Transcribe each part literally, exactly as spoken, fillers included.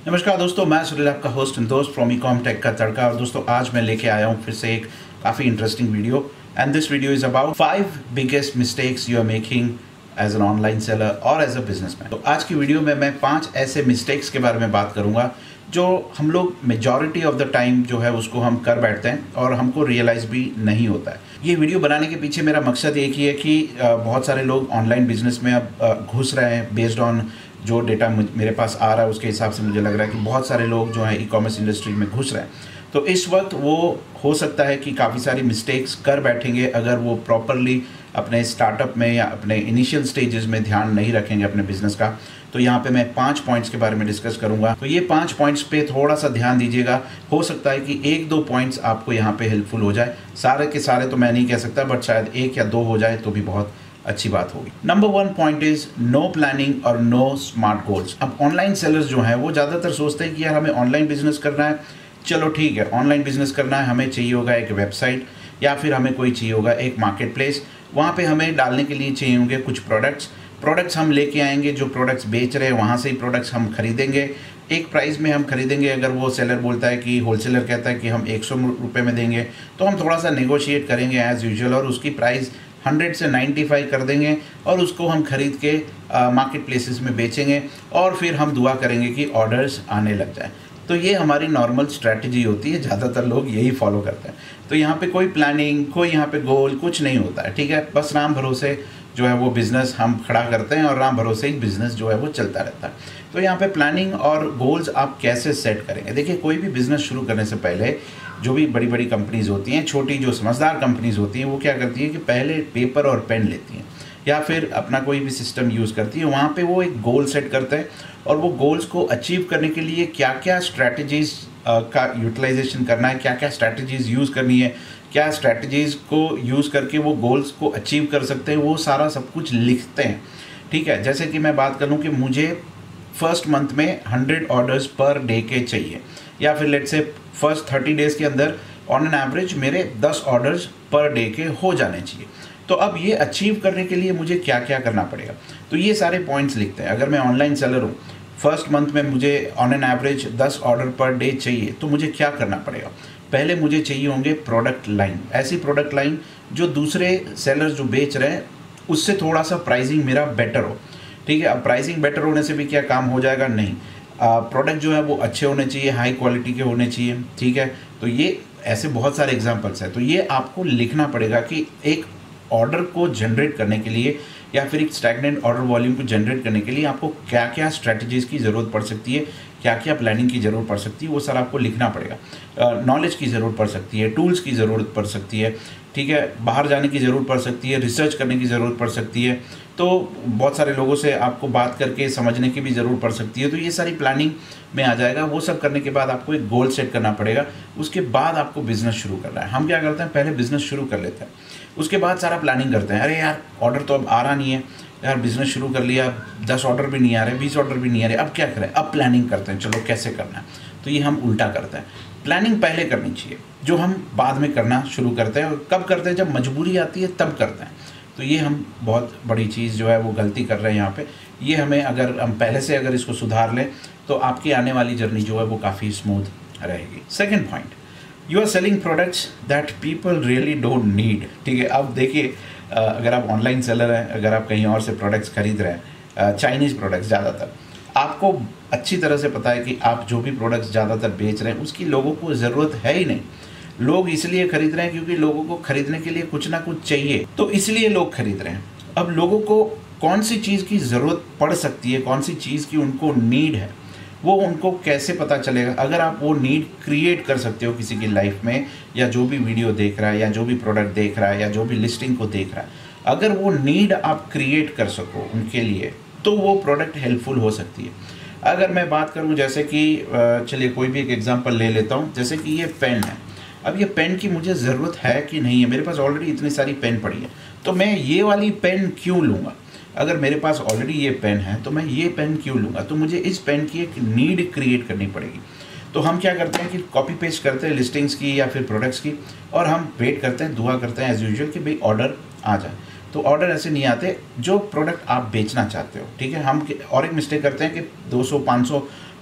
नमस्कार दोस्तों, मैं सुनील आपका होस्ट दोस्त फ्रॉम ईकॉम टेक का तड़का। और दोस्तों आज मैं लेके आया हूँ फिर से एक काफ़ी interesting video and this video is about five biggest mistakes you are making as an online seller और एज अ बिजनेसमैन। तो आज की वीडियो में मैं पांच ऐसे मिस्टेक्स के बारे में बात करूँगा जो हम लोग मेजॉरिटी ऑफ द टाइम जो है उसको हम कर बैठते हैं और हमको रियलाइज़ भी नहीं होता है। ये वीडियो बनाने के पीछे मेरा मकसद एक ही है कि बहुत सारे लोग ऑनलाइन बिजनेस में अब घुस रहे हैं। बेस्ड ऑन जो डेटा मेरे पास आ रहा है उसके हिसाब से मुझे लग रहा है कि बहुत सारे लोग जो हैं ई कॉमर्स इंडस्ट्री में घुस रहे हैं। तो इस वक्त वो हो सकता है कि काफ़ी सारी मिस्टेक्स कर बैठेंगे अगर वो प्रॉपरली अपने स्टार्टअप में या अपने इनिशियल स्टेजेस में ध्यान नहीं रखेंगे अपने बिजनेस का। तो यहाँ पे मैं पांच पॉइंट्स के बारे में डिस्कस करूँगा। तो ये पांच पॉइंट्स पे थोड़ा सा ध्यान दीजिएगा। हो सकता है कि एक दो पॉइंट्स आपको यहाँ पे हेल्पफुल हो जाए। सारे के सारे तो मैं नहीं कह सकता, बट शायद एक या दो हो जाए तो भी बहुत अच्छी बात होगी। Number one point is no planning और नो स्मार्ट गोल्स। अब ऑनलाइन सेलर्स जो हैं वो ज़्यादातर सोचते हैं कि यार हमें ऑनलाइन बिजनेस करना है, चलो ठीक है ऑनलाइन बिजनेस करना है, हमें चाहिए होगा एक वेबसाइट या फिर हमें कोई चाहिए होगा एक मार्केट प्लेस। वहाँ पे हमें डालने के लिए चाहिए होंगे कुछ प्रोडक्ट्स प्रोडक्ट्स हम लेके आएंगे, जो प्रोडक्ट्स बेच रहे हैं वहाँ से ही प्रोडक्ट्स हम खरीदेंगे, एक प्राइस में हम खरीदेंगे। अगर वो सेलर बोलता है कि होलसेलर कहता है कि हम एक सौ रुपये में देंगे तो हम थोड़ा सा नेगोशिएट करेंगे एज़ यूजुअल और उसकी प्राइस हंड्रेड से नाइन्टी फाइव कर देंगे और उसको हम खरीद के मार्केट प्लेसेस में बेचेंगे और फिर हम दुआ करेंगे कि ऑर्डर्स आने लग जाए। तो ये हमारी नॉर्मल स्ट्रैटेजी होती है, ज़्यादातर लोग यही फॉलो करते हैं। तो यहाँ पे कोई प्लानिंग, कोई यहाँ पे गोल कुछ नहीं होता है, ठीक है। बस राम भरोसे जो है वो बिज़नेस हम खड़ा करते हैं और राम भरोसे ही बिज़नेस जो है वो चलता रहता है। तो यहाँ पे प्लानिंग और गोल्स आप कैसे सेट करेंगे? देखिए, कोई भी बिज़नेस शुरू करने से पहले जो भी बड़ी बड़ी कंपनीज़ होती हैं, छोटी जो समझदार कंपनीज़ होती हैं, वो क्या करती है कि पहले पेपर और पेन लेती हैं या फिर अपना कोई भी सिस्टम यूज़ करती है। वहाँ पे वो एक गोल सेट करते हैं और वो गोल्स को अचीव करने के लिए क्या क्या स्ट्रैटेजीज़ का यूटिलाइजेशन करना है, क्या क्या स्ट्रैटेजीज़ यूज़ करनी है, क्या स्ट्रैटेजीज़ को यूज़ करके वो गोल्स को अचीव कर सकते हैं, वो सारा सब कुछ लिखते हैं, ठीक है। जैसे कि मैं बात करूँ कि मुझे फर्स्ट मंथ में हंड्रेड ऑर्डर्स पर डे के चाहिए या फिर let's say first thirty days के अंदर ऑन एन एवरेज मेरे दस ऑर्डर्स पर डे के हो जाने चाहिए। तो अब ये अचीव करने के लिए मुझे क्या क्या करना पड़ेगा, तो ये सारे पॉइंट्स लिखते हैं। अगर मैं ऑनलाइन सेलर हूँ, फर्स्ट मंथ में मुझे ऑन एन एवरेज दस ऑर्डर पर डे चाहिए, तो मुझे क्या करना पड़ेगा? पहले मुझे चाहिए होंगे प्रोडक्ट लाइन, ऐसी प्रोडक्ट लाइन जो दूसरे सेलर्स जो बेच रहे हैं उससे थोड़ा सा प्राइसिंग मेरा बेटर हो, ठीक है। अब प्राइसिंग बेटर होने से भी क्या काम हो जाएगा? नहीं, प्रोडक्ट जो है वो अच्छे होने चाहिए, हाई क्वालिटी के होने चाहिए, ठीक है। तो ये ऐसे बहुत सारे एग्जांपल्स हैं। तो ये आपको लिखना पड़ेगा कि एक ऑर्डर को जनरेट करने के लिए या फिर एक स्टैग्नेंट ऑर्डर वॉल्यूम को जनरेट करने के लिए आपको क्या क्या स्ट्रैटेजीज़ की ज़रूरत पड़ सकती है, क्या क्या प्लानिंग की ज़रूरत पड़ सकती है, वो सारा आपको लिखना पड़ेगा। नॉलेज की ज़रूरत पड़ सकती है, टूल्स की ज़रूरत पड़ सकती है, ठीक है, बाहर जाने की ज़रूरत पड़ सकती है, रिसर्च करने की ज़रूरत पड़ सकती है, तो बहुत सारे लोगों से आपको बात करके समझने की भी ज़रूरत पड़ सकती है। तो ये सारी प्लानिंग में आ जाएगा। वो सब करने के बाद आपको एक गोल सेट करना पड़ेगा। उसके बाद आपको बिज़नेस शुरू करना है। हम क्या करते हैं, पहले बिज़नेस शुरू कर लेते हैं, उसके बाद सारा प्लानिंग करते हैं। अरे यार ऑर्डर तो अब आ रहा नहीं है यार, बिज़नेस शुरू कर लिया, दस ऑर्डर भी नहीं आ रहे, बीस ऑर्डर भी नहीं आ रहे, अब क्या करें? अब प्लानिंग करते हैं, चलो कैसे करना है। तो ये हम उल्टा करते हैं। प्लानिंग पहले करनी चाहिए, जो हम बाद में करना शुरू करते हैं। और कब करते हैं? जब मजबूरी आती है तब करते हैं। तो ये हम बहुत बड़ी चीज़ जो है वो गलती कर रहे हैं यहाँ पे। ये हमें अगर हम पहले से अगर इसको सुधार लें तो आपकी आने वाली जर्नी जो है वो काफ़ी स्मूथ रहेगी। Second point, you are selling products that people really don't need, ठीक है। अब देखिए, अगर आप ऑनलाइन सेलर हैं, अगर आप कहीं और से प्रोडक्ट्स खरीद रहे हैं, चाइनीज़ प्रोडक्ट्स ज़्यादातर, आपको अच्छी तरह से पता है कि आप जो भी प्रोडक्ट्स ज़्यादातर बेच रहे हैं उसकी लोगों को ज़रूरत है ही नहीं। लोग इसलिए खरीद रहे हैं क्योंकि लोगों को खरीदने के लिए कुछ ना कुछ चाहिए, तो इसलिए लोग खरीद रहे हैं। अब लोगों को कौन सी चीज़ की ज़रूरत पड़ सकती है, कौन सी चीज़ की उनको नीड है, वो उनको कैसे पता चलेगा? अगर आप वो नीड क्रिएट कर सकते हो किसी की लाइफ में, या जो भी वीडियो देख रहा है या जो भी प्रोडक्ट देख रहा है या जो भी लिस्टिंग को देख रहा है, अगर वो नीड आप क्रिएट कर सको उनके लिए, तो वो प्रोडक्ट हेल्पफुल हो सकती है। अगर मैं बात करूँ जैसे कि चलिए कोई भी एक एग्जांपल ले लेता हूँ, जैसे कि ये पेन है। अब ये पेन की मुझे ज़रूरत है कि नहीं है? मेरे पास ऑलरेडी इतनी सारी पेन पड़ी है, तो मैं ये वाली पेन क्यों लूँगा? अगर मेरे पास ऑलरेडी ये पेन है तो मैं ये पेन क्यों लूँगा? तो मुझे इस पेन की एक नीड क्रिएट करनी पड़ेगी। तो हम क्या करते हैं कि कॉपी पेस्ट करते हैं लिस्टिंग्स की या फिर प्रोडक्ट्स की, और हम वेट करते हैं, दुआ करते हैं एज़ यूजुअल कि भाई ऑर्डर आ जाए। तो ऑर्डर ऐसे नहीं आते जो प्रोडक्ट आप बेचना चाहते हो, ठीक है। हम और एक मिस्टेक करते हैं कि दो सौ, पाँच सौ,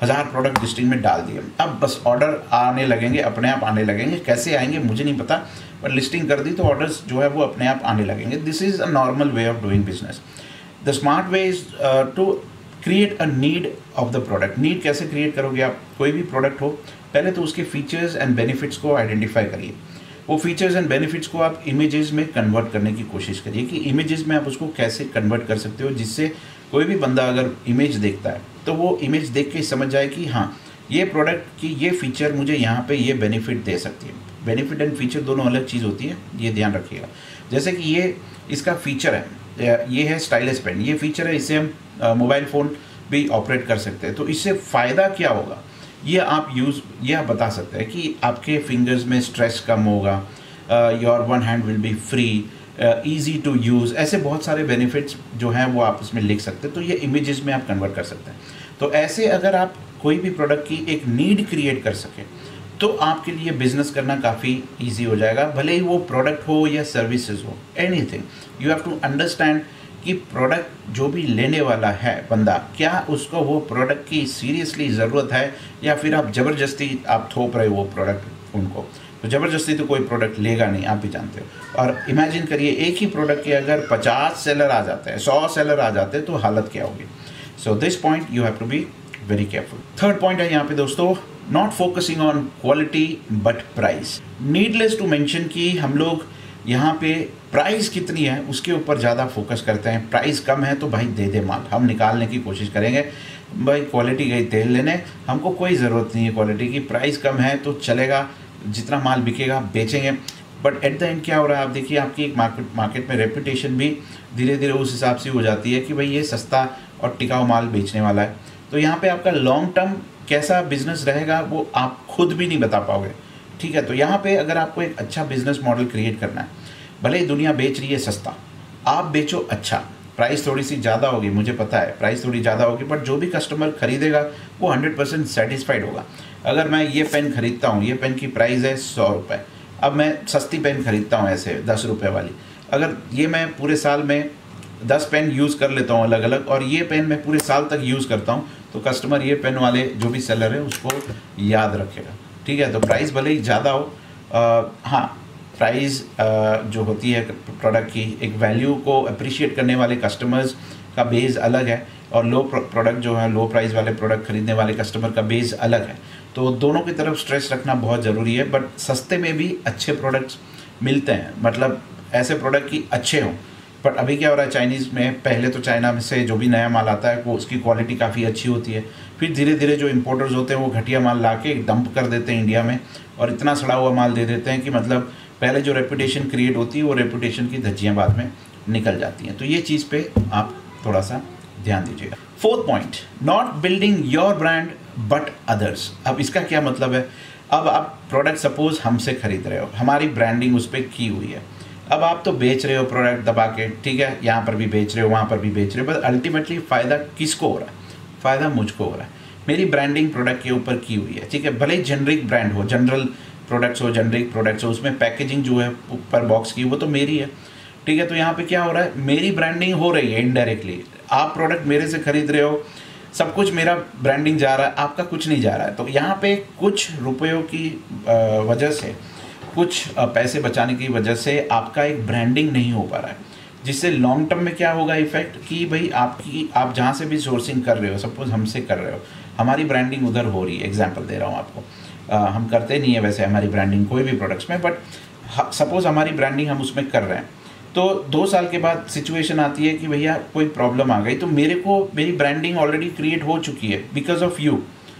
हज़ार प्रोडक्ट लिस्टिंग में डाल दिए, अब बस ऑर्डर आने लगेंगे, अपने आप आने लगेंगे, कैसे आएंगे मुझे नहीं पता, पर लिस्टिंग कर दी तो ऑर्डर्स जो है वो अपने आप आने लगेंगे। This is a normal way of doing business. The smart way is to create a need of the product. Need कैसे क्रिएट करोगे आप? कोई भी प्रोडक्ट हो, पहले तो उसके फीचर्स एंड बेनिफिट्स को आइडेंटिफाई करिए। वो फीचर्स एंड बेनिफिट्स को आप इमेजेस में कन्वर्ट करने की कोशिश करिए कि इमेजेस में आप उसको कैसे कन्वर्ट कर सकते हो, जिससे कोई भी बंदा अगर इमेज देखता है तो वो इमेज देख के समझ जाए कि हाँ, ये प्रोडक्ट की ये फीचर मुझे यहाँ पे ये बेनिफिट दे सकती है। बेनिफिट एंड फीचर दोनों अलग चीज़ होती है, ये ध्यान रखिएगा। जैसे कि ये इसका फीचर है, ये है स्टाइलस पेन, ये फीचर है, इससे हम मोबाइल फ़ोन भी ऑपरेट कर सकते हैं। तो इससे फ़ायदा क्या होगा ये आप यूज़ ये आप बता सकते हैं कि आपके फिंगर्स में स्ट्रेस कम होगा, your one hand will be free, easy to use, ऐसे बहुत सारे बेनिफिट्स जो हैं वो आप इसमें लिख सकते हैं। तो ये इमेजेस में आप कन्वर्ट कर सकते हैं। तो ऐसे अगर आप कोई भी प्रोडक्ट की एक नीड क्रिएट कर सकें तो आपके लिए बिजनेस करना काफ़ी ईजी हो जाएगा, भले ही वो प्रोडक्ट हो या सर्विसेज हो, anything. You have to understand कि प्रोडक्ट जो भी लेने वाला है बंदा, क्या उसको वो प्रोडक्ट की सीरियसली ज़रूरत है या फिर आप ज़बरदस्ती आप थोप रहे हो वो प्रोडक्ट उनको। तो ज़बरदस्ती तो कोई प्रोडक्ट लेगा नहीं, आप भी जानते हो। और इमेजिन करिए एक ही प्रोडक्ट के अगर पचास सेलर आ जाते हैं, सौ सेलर आ जाते हैं, तो हालत क्या होगी। So this point you have to be very careful. Third point है यहाँ पे दोस्तों, not focusing on quality but price. Needless to mention कि हम लोग यहाँ पे प्राइस कितनी है उसके ऊपर ज़्यादा फोकस करते हैं। प्राइस कम है तो भाई दे दे माल, हम निकालने की कोशिश करेंगे। भाई क्वालिटी गई तेल लेने, हमको कोई ज़रूरत नहीं है क्वालिटी की। प्राइस कम है तो चलेगा, जितना माल बिकेगा बेचेंगे। बट एट द एंड क्या हो रहा है, आप देखिए आपकी एक मार्केट मार्केट में रेपुटेशन भी धीरे धीरे उस हिसाब से हो जाती है कि भाई ये सस्ता और टिकाऊ माल बेचने वाला है। तो यहाँ पे आपका लॉन्ग टर्म कैसा बिजनेस रहेगा वो आप खुद भी नहीं बता पाओगे, ठीक है। तो यहाँ पे अगर आपको एक अच्छा बिजनेस मॉडल क्रिएट करना है, भले ही दुनिया बेच रही है सस्ता, आप बेचो अच्छा। प्राइस थोड़ी सी ज़्यादा होगी, मुझे पता है प्राइस थोड़ी ज़्यादा होगी, बट जो भी कस्टमर खरीदेगा वो हंड्रेड परसेंट सेटिस्फाइड होगा। अगर मैं ये पेन खरीदता हूँ, ये पेन की प्राइस है सौ रुपये, अब मैं सस्ती पेन खरीदता हूँ ऐसे दस रुपये वाली, अगर ये मैं पूरे साल में दस पेन यूज़ कर लेता हूँ अलग अलग, और ये पेन मैं पूरे साल तक यूज़ करता हूँ, तो कस्टमर ये पेन वाले जो भी सेलर है उसको याद रखेगा, ठीक है। तो प्राइस भले ही ज़्यादा हो, आ, हाँ प्राइस जो होती है प्रोडक्ट की, एक वैल्यू को अप्रिशिएट करने वाले कस्टमर्स का बेस अलग है, और लो प्रोडक्ट जो है लो प्राइस वाले प्रोडक्ट खरीदने वाले कस्टमर का बेस अलग है। तो दोनों की तरफ स्ट्रेस रखना बहुत ज़रूरी है। बट सस्ते में भी अच्छे प्रोडक्ट्स मिलते हैं, मतलब ऐसे प्रोडक्ट की अच्छे हों। बट अभी क्या हो रहा है चाइनीज़ में, पहले तो चाइना में से जो भी नया माल आता है वो उसकी क्वालिटी काफ़ी अच्छी होती है, फिर धीरे धीरे जो इम्पोर्टर्स होते हैं वो घटिया माल ला के डंप कर देते हैं इंडिया में, और इतना सड़ा हुआ माल दे देते हैं कि मतलब पहले जो रेपुटेशन क्रिएट होती है वो रेपुटेशन की धज्जियाँ बाद में निकल जाती हैं। तो ये चीज़ पे आप थोड़ा सा ध्यान दीजिएगा। Fourth point, not building your brand but others. अब इसका क्या मतलब है, अब आप प्रोडक्ट सपोज हमसे खरीद रहे हो, हमारी ब्रांडिंग उस पर की हुई है, अब आप तो बेच रहे हो प्रोडक्ट दबा के, ठीक है, यहाँ पर भी बेच रहे हो वहाँ पर भी बेच रहे हो, बट अल्टीमेटली फ़ायदा किसको हो रहा है? फ़ायदा मुझको हो रहा है, मेरी ब्रांडिंग प्रोडक्ट के ऊपर की हुई है, ठीक है। भले ही जेनरिक ब्रांड हो, जनरल प्रोडक्ट्स हो, जेनरिक प्रोडक्ट्स हो, उसमें पैकेजिंग जो है ऊपर बॉक्स की वो तो मेरी है, ठीक है। तो यहाँ पे क्या हो रहा है, मेरी ब्रांडिंग हो रही है इनडायरेक्टली। आप प्रोडक्ट मेरे से खरीद रहे हो, सब कुछ मेरा ब्रांडिंग जा रहा है, आपका कुछ नहीं जा रहा है। तो यहाँ पे कुछ रुपयों की वजह से, कुछ पैसे बचाने की वजह से आपका एक ब्रांडिंग नहीं हो पा रहा है, जिससे लॉन्ग टर्म में क्या होगा इफेक्ट कि भाई आपकी आप जहाँ से भी सोर्सिंग कर रहे हो, सपोज हमसे कर रहे हो, हमारी ब्रांडिंग उधर हो रही है, एग्जांपल दे रहा हूँ आपको, आ, हम करते नहीं है वैसे हमारी ब्रांडिंग कोई भी प्रोडक्ट्स में, बट सपोज हमारी ब्रांडिंग हम उसमें कर रहे हैं, तो दो साल के बाद सिचुएशन आती है कि भैया कोई प्रॉब्लम आ गई, तो मेरे को मेरी ब्रांडिंग ऑलरेडी क्रिएट हो चुकी है बिकॉज ऑफ यू,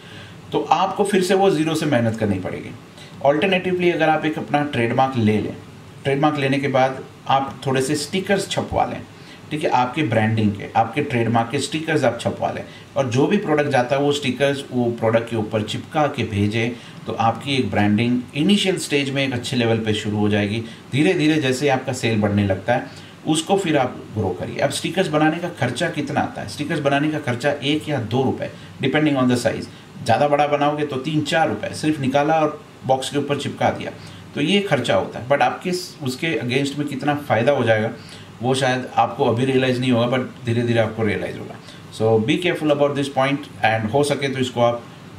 तो आपको फिर से वो ज़ीरो से मेहनत करनी पड़ेगी। ऑल्टरनेटिवली अगर आप एक अपना ट्रेडमार्क ले लें, ट्रेडमार्क लेने के बाद आप थोड़े से स्टिकर्स छपवा लें, ठीक है, आपके ब्रांडिंग के, आपके ट्रेडमार्क के स्टिकर्स आप छपवा लें, और जो भी प्रोडक्ट जाता है वो स्टिकर्स वो प्रोडक्ट के ऊपर चिपका के भेजें, तो आपकी एक ब्रांडिंग इनिशियल स्टेज में एक अच्छे लेवल पे शुरू हो जाएगी। धीरे धीरे जैसे आपका सेल बढ़ने लगता है उसको फिर आप ग्रो करिए। अब स्टिकर्स बनाने का खर्चा कितना आता है? स्टिकर्स बनाने का खर्चा एक या दो रुपये डिपेंडिंग ऑन द साइज़, ज़्यादा बड़ा बनाओगे तो तीन चार रुपये, सिर्फ निकाला और बॉक्स के ऊपर चिपका दिया, तो ये खर्चा होता है। बट आपके उसके अगेंस्ट में कितना फ़ायदा हो जाएगा वो शायद आपको अभी रियलाइज़ नहीं होगा, बट धीरे धीरे आपको रियलाइज़ होगा। So be careful about this point, and हो सके तो इसको आप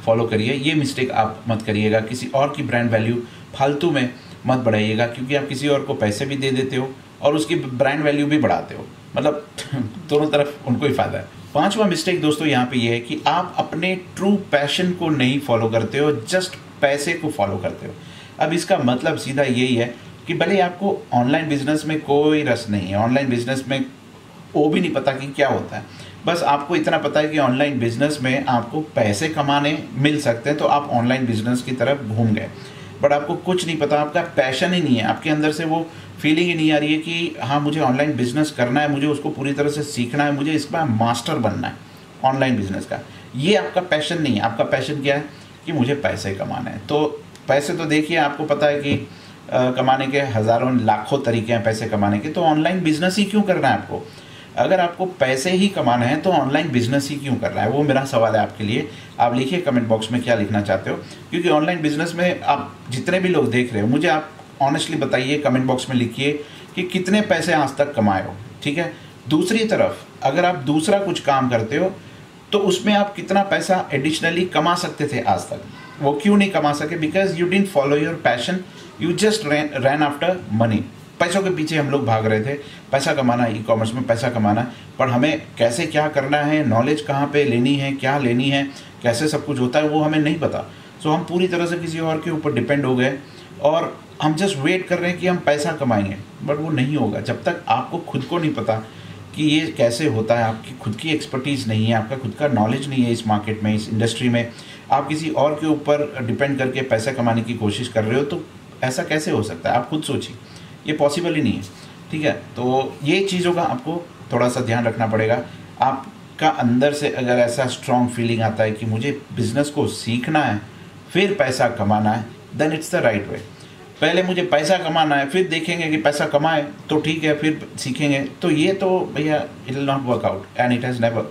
फॉलो करिए। ये मिस्टेक आप मत करिएगा, किसी और की ब्रांड वैल्यू फालतू में मत बढ़ाइएगा, क्योंकि आप किसी और को पैसे भी दे देते हो और उसकी ब्रांड वैल्यू भी बढ़ाते हो, मतलब दोनों तरफ उनको ही फायदा है। पांचवा मिस्टेक दोस्तों यहाँ पे ये है कि आप अपने ट्रू पैशन को नहीं फॉलो करते हो, जस्ट पैसे को फॉलो करते हो। अब इसका मतलब सीधा यही है कि भले आपको ऑनलाइन बिजनेस में कोई रस नहीं है, ऑनलाइन बिजनेस में वो भी नहीं पता कि क्या होता है, बस आपको इतना पता है कि ऑनलाइन बिजनेस में आपको पैसे कमाने मिल सकते हैं, तो आप ऑनलाइन बिजनेस की तरफ घूम गए। बट आपको कुछ नहीं पता, आपका पैशन ही नहीं है, आपके अंदर से वो फीलिंग ही नहीं आ रही है कि हाँ मुझे ऑनलाइन बिजनेस करना है, मुझे उसको पूरी तरह से सीखना है, मुझे इसका मास्टर बनना है ऑनलाइन बिजनेस का। ये आपका पैशन नहीं है। आपका पैशन क्या है कि मुझे पैसे कमाना है। तो पैसे तो देखिए, आपको पता है कि आ, कमाने के हज़ारों लाखों तरीके हैं पैसे कमाने के, तो ऑनलाइन बिजनेस ही क्यों करना है आपको? अगर आपको पैसे ही कमाना है तो ऑनलाइन बिजनेस ही क्यों करना है? वो मेरा सवाल है आपके लिए। आप लिखिए कमेंट बॉक्स में क्या लिखना चाहते हो, क्योंकि ऑनलाइन बिजनेस में आप जितने भी लोग देख रहे हो, मुझे आप ऑनेस्टली बताइए, कमेंट बॉक्स में लिखिए कि कितने पैसे आज तक कमाए हो, ठीक है। दूसरी तरफ अगर आप दूसरा कुछ काम करते हो तो उसमें आप कितना पैसा एडिशनली कमा सकते थे आज तक, वो क्यों नहीं कमा सके? Because you didn't follow your passion, you just ran after money. पैसों के पीछे हम लोग भाग रहे थे, पैसा कमाना, ई कॉमर्स में पैसा कमाना, पर हमें कैसे क्या करना है, नॉलेज कहाँ पे लेनी है, क्या लेनी है, कैसे सब कुछ होता है, वो हमें नहीं पता। सो हम पूरी तरह से किसी और के ऊपर डिपेंड हो गए और हम जस्ट वेट कर रहे हैं कि हम पैसा कमाएंगे, बट वो नहीं होगा जब तक आपको खुद को नहीं पता कि ये कैसे होता है। आपकी खुद की एक्सपर्टीज़ नहीं है, आपका खुद का नॉलेज नहीं है इस मार्केट में, इस इंडस्ट्री में। आप किसी और के ऊपर डिपेंड करके पैसा कमाने की कोशिश कर रहे हो, तो ऐसा कैसे हो सकता है? आप खुद सोचिए, ये पॉसिबल ही नहीं है, ठीक है। तो ये चीज़ों का आपको थोड़ा सा ध्यान रखना पड़ेगा। आपका अंदर से अगर ऐसा स्ट्रॉन्ग फीलिंग आता है कि मुझे बिज़नेस को सीखना है फिर पैसा कमाना है, then it's the right way. पहले मुझे पैसा कमाना है, फिर देखेंगे कि पैसा कमाए तो ठीक है, फिर सीखेंगे, तो ये तो भैया it will not work out and it has never.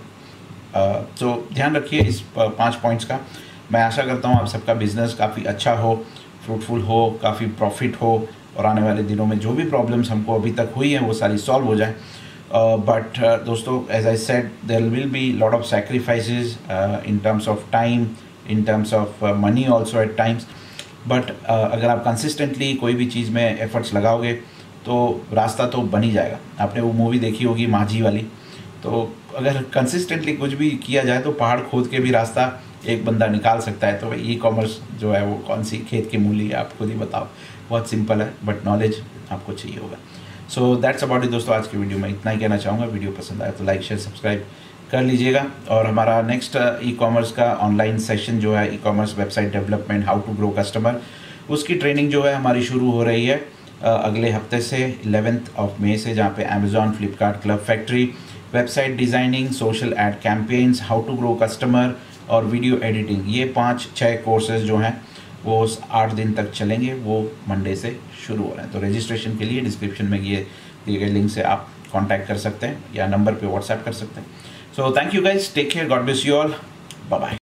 तो ध्यान रखिए इस पांच पॉइंट्स का। मैं आशा करता हूँ आप सबका बिजनेस काफ़ी अच्छा हो, फ्रूटफुल हो, काफ़ी प्रॉफिट हो, और आने वाले दिनों में जो भी प्रॉब्लम्स हमको अभी तक हुई हैं वो सारी सॉल्व हो जाए। बट uh, uh, दोस्तों, as I said, there will be lot of sacrifices in terms of time, in terms of money also at times. But अगर आप कंसिस्टेंटली कोई भी चीज़ में एफर्ट्स लगाओगे तो रास्ता तो बन ही जाएगा। आपने वो मूवी देखी होगी माझी वाली, तो अगर कंसिस्टेंटली कुछ भी किया जाए तो पहाड़ खोद के भी रास्ता एक बंदा निकाल सकता है। तो ई कॉमर्स जो है वो कौन सी खेत की मूली है, आप खुद ही बताओ। बहुत सिंपल है, बट नॉलेज आपको चाहिए होगा। सो दैट्स अबाउट इट दोस्तों। आज की वीडियो में इतना ही कहना चाहूँगा। वीडियो पसंद आया तो लाइक शेयर सब्सक्राइब कर लीजिएगा। और हमारा नेक्स्ट ई कॉमर्स का ऑनलाइन सेशन जो है, e-commerce website development, how to grow customer, उसकी ट्रेनिंग जो है हमारी शुरू हो रही है अगले हफ्ते से, इलेवेंथ ऑफ मई से, जहाँ पे Amazon, Flipkart, Club Factory, website designing, social ad campaigns, how to grow customer और वीडियो एडिटिंग, ये पाँच छः कोर्सेज जो हैं वो आठ दिन तक चलेंगे। वो मंडे से शुरू हो रहे हैं। तो रजिस्ट्रेशन के लिए डिस्क्रिप्शन में ये दिए गए लिंक से आप कांटेक्ट कर सकते हैं या नंबर पे व्हाट्सएप कर सकते हैं। So thank you guys, take care, God bless you all, bye bye.